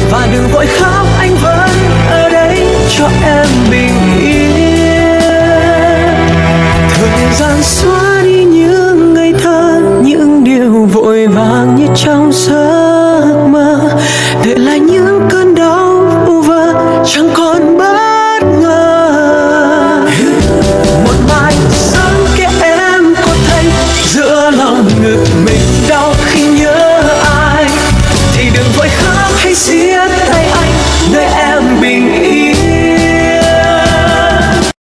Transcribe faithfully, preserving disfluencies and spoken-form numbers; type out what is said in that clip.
Và đừng vội khóc, anh vẫn ở đây cho em